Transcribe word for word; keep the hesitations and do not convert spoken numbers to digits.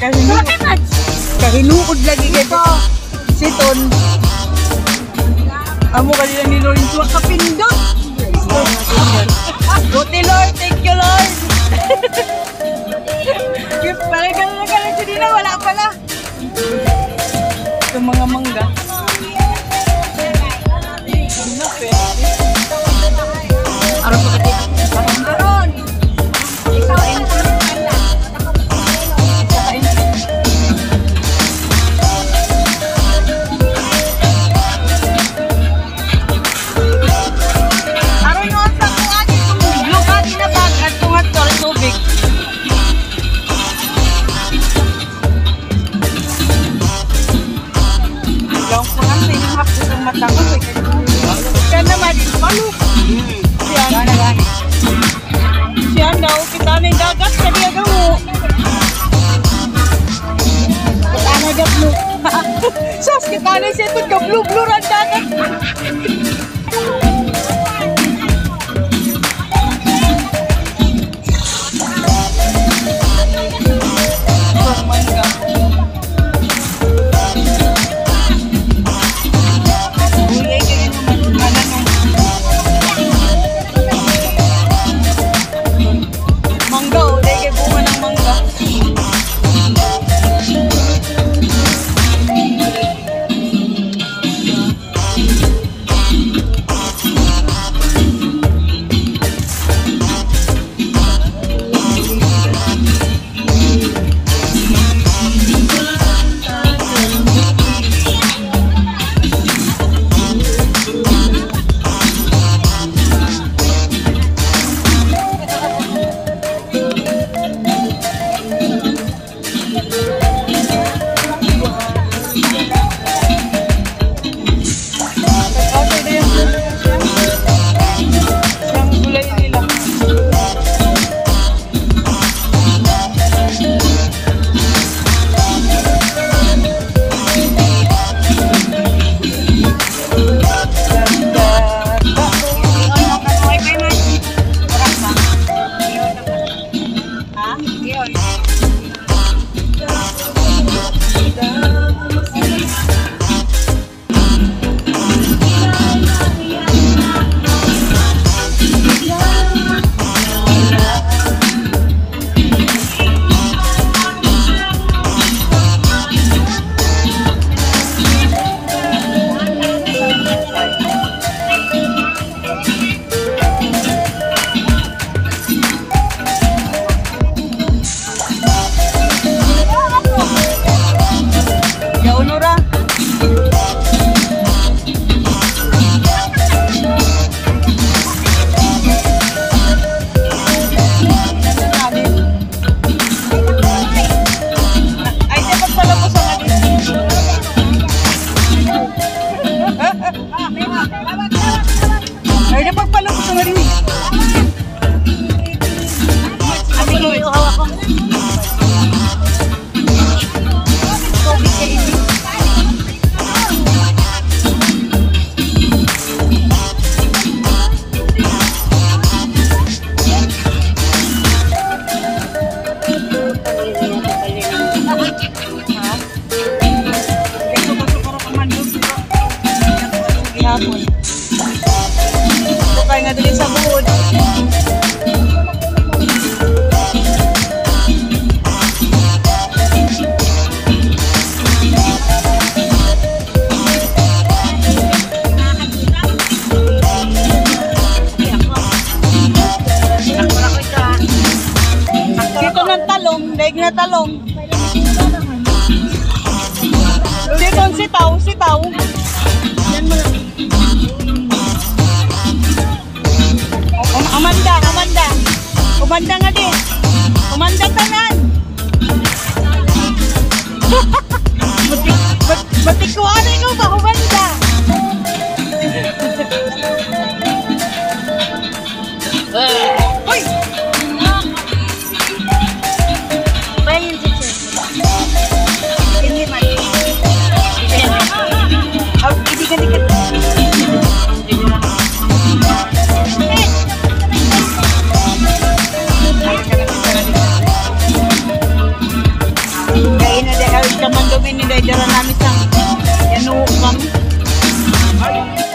Kahinuod. Kahinuod lagi kayo. Siton. Amo kanila ni Lorenzo kapindot. Buti Lord, thank you Lord. Parang gano'n na gano'n siya dito, wala pala. Ito mga mangga. Araw pa kasi. Aron! Ikaw ay nagkakanda. Aron yun sa kung atin itong blue na bag at tungat ko ang tubig. Gawang ko lang sa inyong hapos ang matangos. Siya naman, paano? Siya na. Siya daw, kita na yung dagat sa diya daw. Kita na dyan blue. Sos, kita na siya ito ka blue-blue ran dagat. Bukay nga dali sa buod. Dito ng talong, daig na talong. Dito ang sitaw, sitaw. Yan mo lang. Amanda, Amanda. Amanda nga din. Amanda tanan. Batik ko ano ikaw ba, Amanda? Hoy! Bayan si Chef. Hindi man. Hindi ka dikit. Thank you. kaman daw ini dahil dala namin sa yanuo kami.